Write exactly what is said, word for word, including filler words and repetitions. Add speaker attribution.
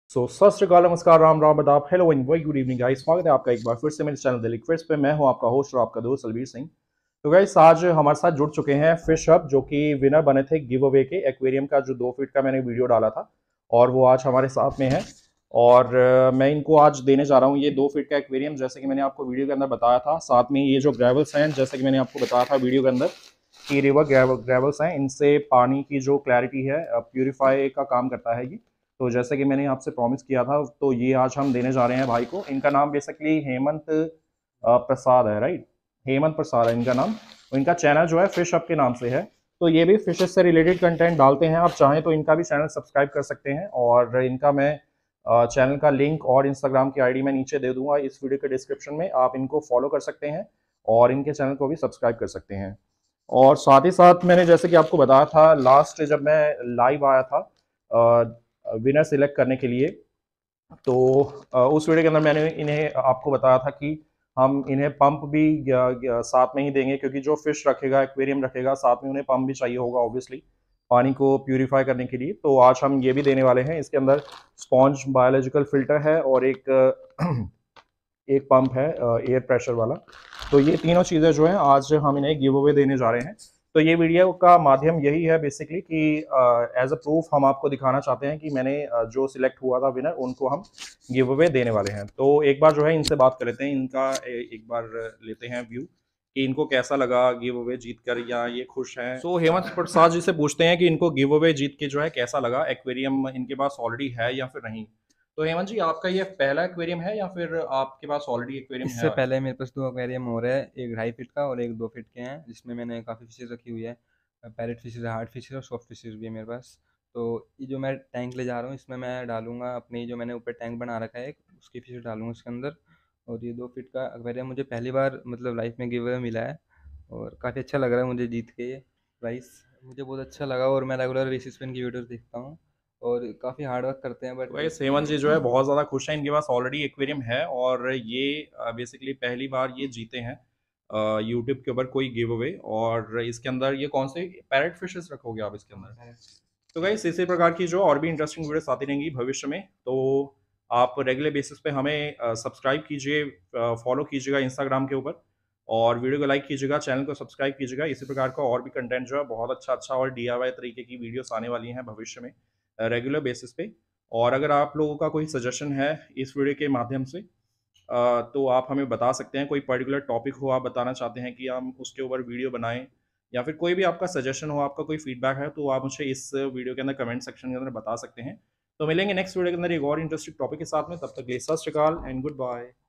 Speaker 1: सो सत श्री अकाल, नमस्कार, राम राम, आदाब, hello and very good evening guys. स्वागत है आपका एक बार फिर से मेरे चैनल दिल्ली क्विज पे। मैं हूं आपका होस्ट और आपका दोस्त अलवीर सिंह। तो गाइस आज हमारे साथ जुड़ चुके हैं फिश हब, जो कि विनर बने थे गिव अवे के एक्वेरियम का, जो दो फीट का मैंने वीडियो डाला था, और वो आज हमारे साथ में है। और अ, मैं इनको आज देने जा रहा हूँ ये दो फीट का एक्वेरियम, जैसे कि मैंने आपको वीडियो के अंदर बताया था। साथ में ये जो ग्रेवल्स हैं, जैसे कि मैंने आपको बताया था वीडियो के अंदर कि रिवर ग्रेवल्स हैं, इनसे पानी की जो क्लैरिटी है प्यूरिफाई का काम करता है ये। तो जैसे कि मैंने आपसे प्रॉमिस किया था, तो ये आज हम देने जा रहे हैं भाई को। इनका नाम बेसिकली हेमंत अ, प्रसाद है, राइट। हेमंत प्रसाद है इनका नाम। और इनका चैनल जो है फिश अप के नाम से है। तो ये भी फिशेस से रिलेटेड कंटेंट डालते हैं। आप चाहें तो इनका भी चैनल सब्सक्राइब कर सकते हैं, और इनका मैं चैनल का लिंक और इंस्टाग्राम की आईडी मैं नीचे दे दूंगा इस वीडियो के डिस्क्रिप्शन में। आप इनको फॉलो कर सकते हैं और इनके चैनल को भी सब्सक्राइब कर सकते हैं। और साथ ही साथ मैंने जैसे कि आपको बताया था लास्ट जब मैं लाइव आया था विनर सिलेक्ट करने के लिए, तो अ, उस वीडियो के अंदर मैंने इन्हें आपको बताया था कि हम इन्हें पंप भी ग- ग- साथ में ही देंगे, क्योंकि जो फिश रखेगा, एक्वेरियम रखेगा, साथ में उन्हें पंप भी चाहिए होगा ऑब्वियसली पानी को प्यूरिफाई करने के लिए। तो आज हम ये भी देने वाले हैं। इसके अंदर स्पॉन्ज बायोलॉजिकल फिल्टर है और एक एक पंप है एयर प्रेशर वाला। तो ये तीनों चीज़ें जो हैं आज हम इन्हें गिव अवे देने जा रहे हैं। तो ये वीडियो का माध्यम यही है बेसिकली कि एज अ प्रूफ हम आपको दिखाना चाहते हैं कि मैंने uh, जो सिलेक्ट हुआ था विनर, उनको हम गिव अवे देने वाले हैं। तो एक बार जो है इनसे बात कर लेते हैं, इनका ए, एक बार लेते हैं व्यू कि इनको कैसा लगा गिव अवे जीत कर, या ये खुश हैं। सो so, हेमंत प्रसाद जी से पूछते हैं कि इनको गिव अवे जीत के जो है कैसा लगा, एक्वेरियम इनके पास ऑलरेडी है या फिर नहीं। तो हेमंत जी, आपका ये पहला एक्वेरियम है या फिर आपके पास ऑलरेडी एक्वेरियम
Speaker 2: इससे
Speaker 1: है?
Speaker 2: पहले मेरे पास दो एक्वेरियम हो रहे हैं, एक ढाई फीट का और एक दो फीट के हैं, जिसमें मैंने काफ़ी फिशेज रखी हुई है। पैरेट फिशेज, हार्ड फिशेज और सॉफ्ट फिशेज भी है मेरे पास। तो ये जो मैं टैंक ले जा रहा हूँ, इसमें मैं डालूंगा अपनी, जो मैंने ऊपर टैंक बना रखा है एक, उसकी फिशेज डालूंगा इसके अंदर। और ये दो फीट का एक्वेरियम मुझे पहली बार मतलब लाइफ में गिव अवे मिला है, और काफ़ी अच्छा लग रहा है मुझे जीत के ये प्राइस। मुझे बहुत अच्छा लगा, और मैं रेगुलर बेसिस पे इनकी वीडियोस देखता हूँ, और काफ़ी हार्ड वर्क करते हैं,
Speaker 1: तो
Speaker 2: बट
Speaker 1: भाई हेमंत जी जो है बहुत ज़्यादा खुश हैं, इनके पास ऑलरेडी एक्वेरियम है, और ये बेसिकली पहली बार ये जीते हैं यूट्यूब के ऊपर कोई गिव अवे। और इसके अंदर ये कौन से पैरेट फिशेस रखोगे आप इसके अंदर? तो गाइस इसी प्रकार की जो और भी इंटरेस्टिंग वीडियोस आती रहेंगी भविष्य में। तो आप रेगुलर बेसिस पे हमें सब्सक्राइब कीजिए, फॉलो कीजिएगा इंस्टाग्राम के ऊपर, और वीडियो को लाइक कीजिएगा, चैनल को सब्सक्राइब कीजिएगा। इसी प्रकार का और भी कंटेंट जो है बहुत अच्छा अच्छा और डी आई वाई तरीके की वीडियोस आने वाली हैं भविष्य में रेगुलर बेसिस पे। और अगर आप लोगों का कोई सजेशन है इस वीडियो के माध्यम से, अ, तो आप हमें बता सकते हैं। कोई पर्टिकुलर टॉपिक हो आप बताना चाहते हैं कि हम उसके ऊपर वीडियो बनाएं, या फिर कोई भी आपका सजेशन हो, आपका कोई फीडबैक है, तो आप मुझे इस वीडियो के अंदर कमेंट सेक्शन के अंदर बता सकते हैं। तो मिलेंगे नेक्स्ट वीडियो के अंदर एक और इंटरेस्टिंग टॉपिक के साथ में। तब तक के लिए सत श्री अकाल एंड गुड बाय।